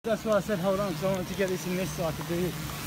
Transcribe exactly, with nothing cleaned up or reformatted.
That's why I said hold on, because I wanted to get this in this so I could do